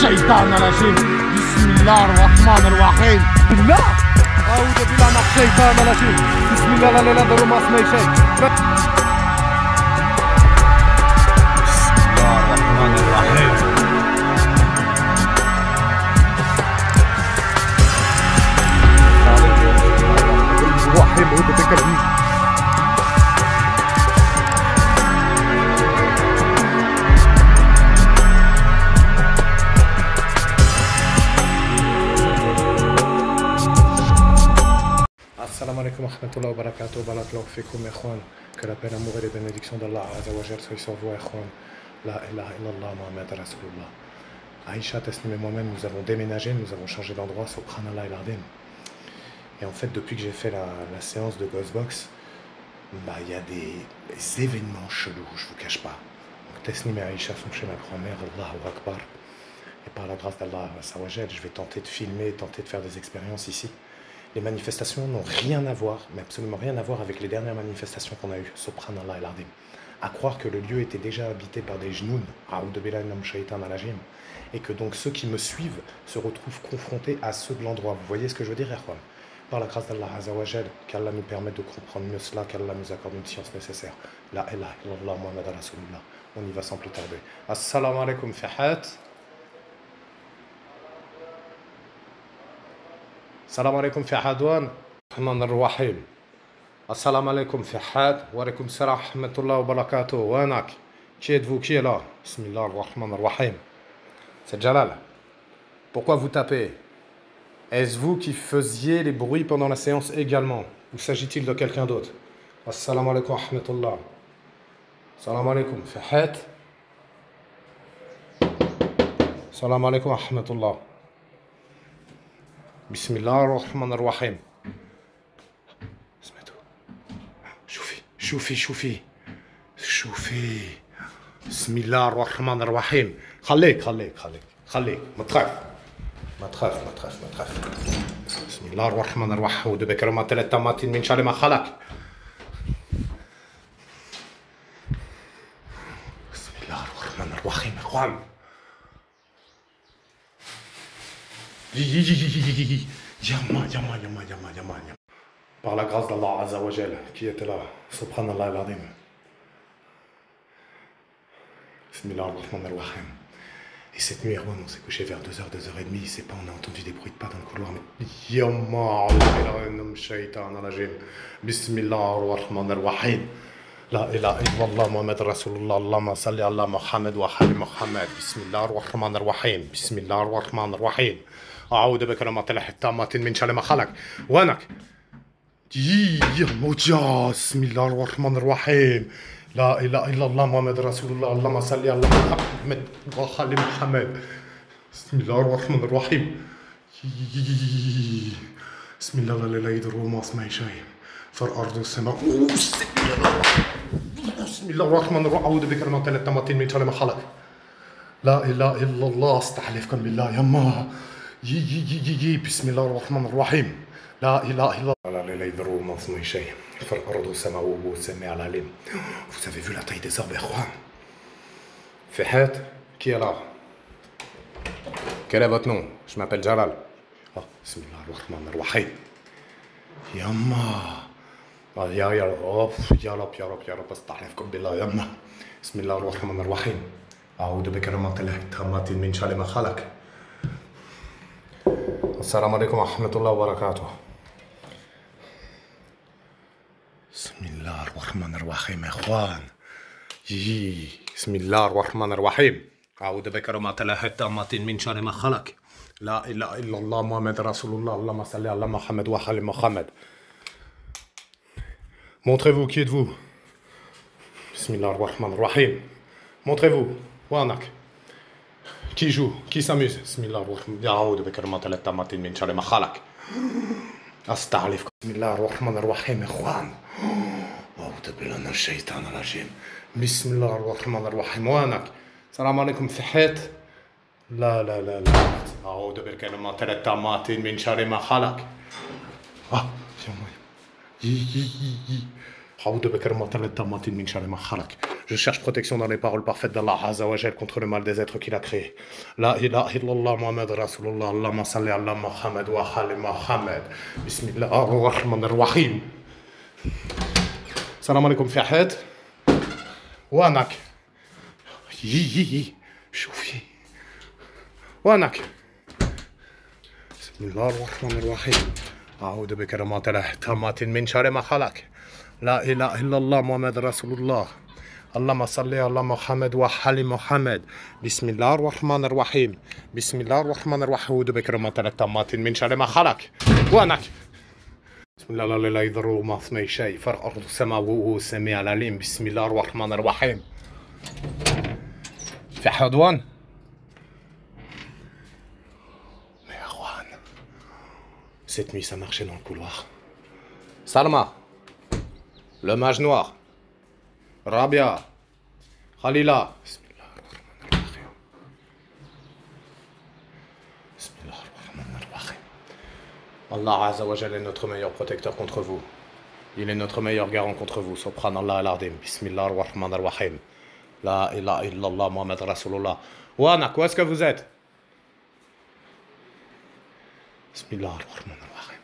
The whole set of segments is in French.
الشيطان الرجيم. بسم الله الرحمن الرحيم. بالله أعوذ بالله من الشيطان الرجيم. بسم الله لا إله إلا الله ما اسمه شيء. بسم الله الرحمن الرحيم. الرحيم أعوذ بك من Assalamu alaikum wa rahmatullahi wa barakatuh, barakallahu fikum ikhwan. Que la paix, l'amour et les bénédictions d'Allah Azza wa Jal soient sur vous ikhwan. La ilaha illallah Muhammad Rasulullah. Aïcha, Tasnim et moi-même, nous avons déménagé, nous avons changé d'endroit, subhanallah el Ardim. Et en fait, depuis que j'ai fait la séance de Ghostbox, bah il y a des événements chelous, je vous cache pas. Donc Tasnim et Aïcha sont chez ma grand-mère, Allahu Akbar. Et par la grâce d'Allah Azza wa Jal, je vais tenter de filmer, tenter de faire des expériences ici. Les manifestations n'ont rien à voir, mais absolument rien à voir avec les dernières manifestations qu'on a eues, subhanallah el Ardim. À croire que le lieu était déjà habité par des jnouns, et que donc ceux qui me suivent se retrouvent confrontés à ceux de l'endroit. Vous voyez ce que je veux dire, Erwan? Par la grâce d'Allah Azza wa Jal, qu'Allah nous permette de comprendre mieux cela, qu'Allah nous accorde une science nécessaire. La ilaha illallah Muhammad Rasulullah. On y va sans plus tarder. Assalamu alaikum fihat. السلام عليكم في حدوان الرحمن الرحيم. السلام عليكم في حد وعليكم السلام ورحمة الله وبركاته. وينك؟ Qui êtes-vous? Qui est là? Bismillah ar-Rahman ar-Rahim. C'est Jalal. Pourquoi vous tapez? Est-ce vous qui faisiez les bruits pendant la séance également? Ou s'agit-il de quelqu'un d'autre? Assalamu alaikum wa rahmatullah. Assalamu alaikum fi had. Assalamu alaikum wa rahmatullah. بسم الله الرحمن الرحيم. سمعتوا؟ شوفي بسم الله الرحمن الرحيم. خليك ما تخاف. بسم الله الرحمن الرحيم. أعوذ بكلمات الله التامات من شر ما خلق. بسم الله الرحمن الرحيم إخوان. Yama. Par la grâce d'Allah Azza wa Jal qui était là, subhanallah el Ardim. Bismillah ar-Rahman ar-Rahim. Et cette nuit, Erwan, on s'est couché vers 2h, 2h30, c'est pas, on a entendu des bruits de pas dans le couloir, mais Yama, Bismillah ar-Rahman ar-Rahim. La ilaha illallah Muhammad Rasulullah. Allahumma salli ala Muhammad wa ali Muhammad. Bismillah ar-Rahman ar-Rahim. Bismillah ar-Rahman ar-Rahim. أعوذ بكلمات الله التامات من شر ما خلق. وينك؟ يا موجا. بسم الله الرحمن الرحيم. لا إله إلا الله محمد رسول الله. اللهم صل على محمد وآل محمد. بسم الله الرحمن الرحيم. بسم الله لا إله إلا الله ما اسمه شيء في الأرض والسماء. بسم الله الرحمن الرحيم. أعوذ بكلمات الله التامات من شر ما خلق. لا إله إلا الله. استحلفكم بالله يما. بسم الله الرحمن الرحيم. لا إله إلا الله. لا يضر ما اسمه شيء في الأرض والسماء وهو السميع العليم. Vous avez vu la taille des arbres, Erwan? Fihat, qui est là? Quel est votre nom? Je m'appelle Jalal. Bismillah ar-Rahman ar-Rahim. Yamma. Ya Rab, استحلفكم بالله يما. بسم الله الرحمن الرحيم. أعوذ بكلمات الله التامات من شر ما خلق. السلام عليكم ورحمة الله وبركاته. بسم الله الرحمن الرحيم إخوان. بسم الله الرحمن الرحيم. أعوذ بكلمات الله التامات من شر ما خلق. لا إله إلا الله محمد رسول الله. اللهم صل على محمد وآل محمد. Montrez-vous, qui êtes-vous? Bismillah ar-Rahman ar-Rahim. Montrez-vous. وينك? Qui joue? Qui s'amuse? Bismillah ar-Rahman. أعوذ بكلمات الله التامات من شر ما خلق. أستحلفكم. بسم الله الرحمن الرحيم إخوان. أعوذ بالله من الشيطان الرجيم. بسم الله الرحمن الرحيم. وينك؟ السلام عليكم في حيط. لا. أعوذ بكلمات الله التامات من شر ما خلق. أعوذ بكلمات الله التامات من شر ما خلق. Je cherche protection dans les paroles parfaites d'Allah Azzawajal contre le mal des êtres qu'il a créés. La ilaha illallah Muhammad Rasulullah. Allahumma salli ala Muhammad wa ali Muhammad. Bismillah ar-Rahman ar-Rahim. Salam alaikum Fiahed. Wanak. شوفي وانك بسم الله الرحمن الرحيم أعوذ بكلمات الله التامات من شر ما خلق لا إله إلا الله محمد رسول الله اللهم صل على محمد وعلى محمد بسم الله الرحمن الرحيم بسم الله الرحمن الرحيم أعوذ بكلمات الله التامات من شر ما خلق وانك بسم الله لا يضر ما اسمه شيء فرق أرض السماء وهو السميع العليم بسم الله الرحمن الرحيم في حضوان mais Erwan cette nuit ça marchait dans le couloir Salma le mage noir Rabia Khalila Bismillah ar-Rahman ar-Rahim Allah Azza wa Jalla est notre meilleur protecteur contre vous. Il est notre meilleur garant contre vous. Subhanallah al-Azim. Bismillah ar-Rahman ar-Rahim. La ilaha illallah Muhammad Rasulullah. Wanak, où est-ce que vous êtes? Bismillah ar-Rahman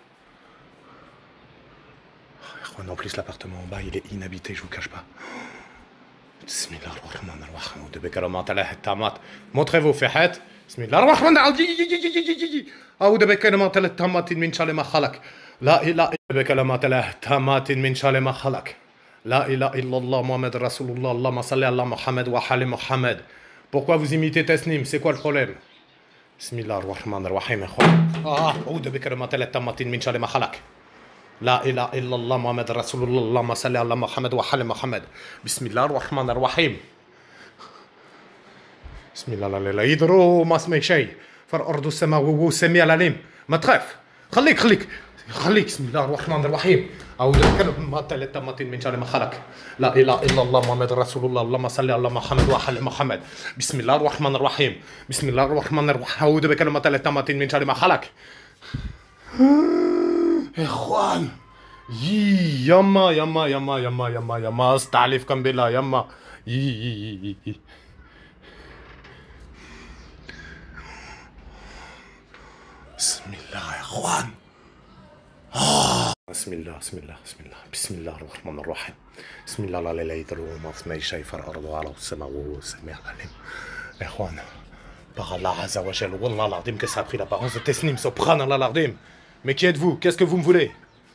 ar-Rahim. En plus, l'appartement en bas, il est inhabité, je vous cache pas. Bismillah ar-Rahman ar-Rahim. Montrez-vous, Fiahed. Bismillah ar-Rahman ar-Rahim. أعوذ بكلمات الله التامات من شر ما خلق لا إله إلا بكلمات الله التامات من شر ما خلق لا إله إلا الله محمد رسول الله اللهم صل على محمد وعلى محمد. Pourquoi vous imitez Tasnim? C'est quoi le problème? Bismillah ar-Rahman ar-Rahim. أعوذ بكلمات الله التامات من شر ما خلق لا إله إلا الله محمد رسول الله اللهم صل على محمد وعلى محمد. بسم الله الرحمن الرحيم. بسم الله لا يضر ما اسمه شيء فرق أرض السماء وهو السميع العليم. ما تخاف خليك بسم الله الرحمن الرحيم. أعوذ بكلمات الله التامات من شر ما خلق لا إله إلا الله محمد رسول الله اللهم صل على محمد وعلى محمد. بسم الله الرحمن الرحيم. بسم الله الرحمن الرحيم. أعوذ بكلمات الله التامات من شر ما خلق. إخوان يما استعلفكم بالله يما بسم الله يا اخوان. بسم الله الرحمن الرحيم. بسم الله لا اله الا هو ما اسمه شيء في الارض وعلى السماء وهو السميع العليم. يا اخوان par Allah Azza wa Jal, wallah l'Ardim que ça a pris l'apparence de Tasnim, subhanallah l'Ardim. Mais qui êtes-vous? Qu'est-ce que vous me voulez?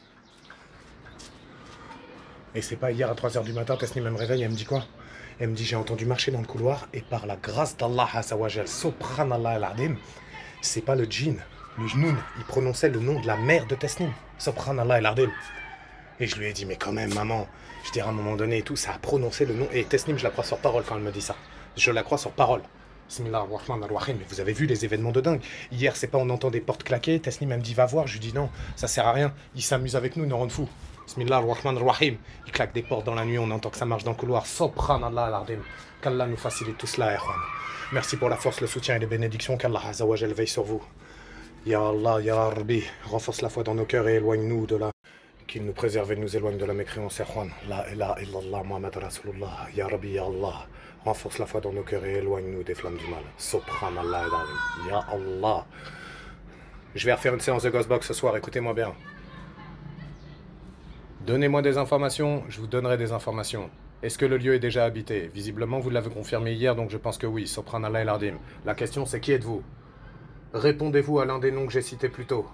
Et c'est pas hier à 3h du matin, Tasnim me réveille, elle me dit quoi? Elle me dit j'ai entendu marcher dans le couloir et par la grâce d'Allah Azza wa Jal, subhanallah l'Ardim, c'est pas le djinn. Le Jnoun, il prononçait le nom de la mère de Tasnim. Subhanallah el-Ardim. Et je lui ai dit, mais quand même, maman, je dirais à un moment donné et tout, ça a prononcé le nom. Et Tasnim, je la crois sur parole quand elle me dit ça. Je la crois sur parole. Bismillah ar-Rahman ar-Rahim. Mais vous avez vu les événements de dingue. Hier, c'est pas on entend des portes claquer. Tasnim, elle me dit, va voir. Je lui dis, non, ça sert à rien. Il s'amuse avec nous, il nous rend fous. Bismillah ar-Rahman ar-Rahim. Il claque des portes dans la nuit, on entend que ça marche dans le couloir. Subhanallah el-Ardim. Qu'Allah nous facilite tout cela, Erwan. Merci pour la force, le soutien et les bénédictions. Qu'Allah Azza wa Jal veille sur vous. Ya Allah, Ya Rabbi, renforce la foi dans nos cœurs et éloigne-nous de la... Qu'il nous préserve et nous éloigne de la mécréance, Erwan. La ilaha illallah Muhammad Rasulullah. Ya Rabbi, Ya Allah, renforce la foi dans nos cœurs et éloigne-nous des flammes du mal. Subhanallah, Ya Allah. Je vais refaire une séance de Ghostbox ce soir, écoutez-moi bien. Donnez-moi des informations, je vous donnerai des informations. Est-ce que le lieu est déjà habité? Visiblement, vous l'avez confirmé hier, donc je pense que oui. Subhanallah el-Ardim. La question, c'est qui êtes-vous? Répondez-vous à l'un des noms que j'ai cités plus tôt.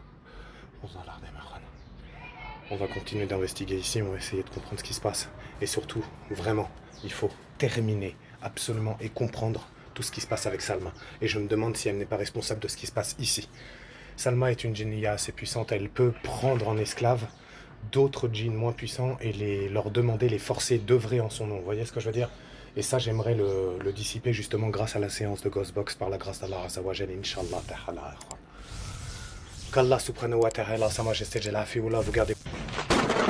On va continuer d'investiguer ici, on va essayer de comprendre ce qui se passe. Et surtout, vraiment, il faut terminer absolument et comprendre tout ce qui se passe avec Salma. Et je me demande si elle n'est pas responsable de ce qui se passe ici. Salma est une djinniya assez puissante, elle peut prendre en esclave d'autres djinns moins puissants et leur demander, les forcer d'œuvrer en son nom. Vous voyez ce que je veux dire? Et ça, j'aimerais le dissiper justement grâce à la séance de Ghostbox, par la grâce d'Allah Azza wa Jal, Inch'Allah ta'ala. Qu'Allah subhanahu wa ta'ala, sa majesté Jalla fi'oula, vous gardez.